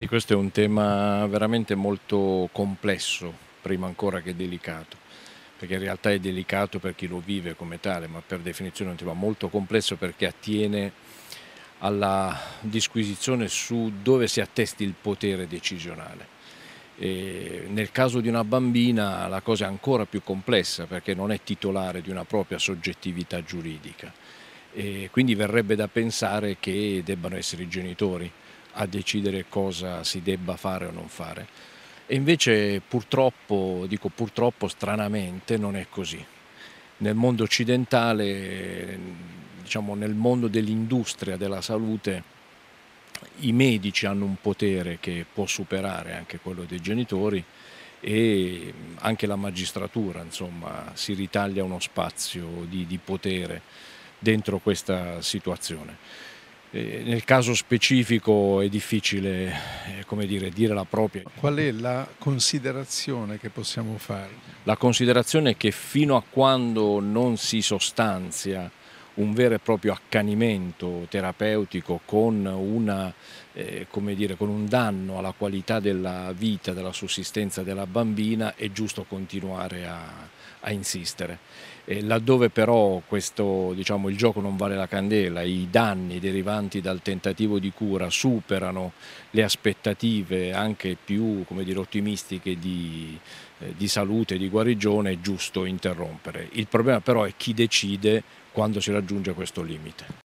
E questo è un tema veramente molto complesso, prima ancora che delicato, perché in realtà è delicato per chi lo vive come tale, ma per definizione è un tema molto complesso perché attiene alla disquisizione su dove si attesti il potere decisionale. E nel caso di una bambina la cosa è ancora più complessa perché non è titolare di una propria soggettività giuridica e quindi verrebbe da pensare che debbano essere i genitori a decidere cosa si debba fare o non fare. E invece purtroppo, dico purtroppo stranamente, non è così. Nel mondo occidentale, diciamo nel mondo dell'industria della salute, i medici hanno un potere che può superare anche quello dei genitori e anche la magistratura, insomma, si ritaglia uno spazio di potere dentro questa situazione. Nel caso specifico è difficile, come dire la propria. Qual è la considerazione che possiamo fare? La considerazione è che fino a quando non si sostanzia un vero e proprio accanimento terapeutico con come dire, con un danno alla qualità della vita, della sussistenza della bambina, è giusto continuare a insistere. Laddove però questo, diciamo, il gioco non vale la candela, i danni derivanti dal tentativo di cura superano le aspettative anche più, come dire, ottimistiche di salute, di guarigione, è giusto interrompere. Il problema però è chi decide quando si raggiunge questo limite.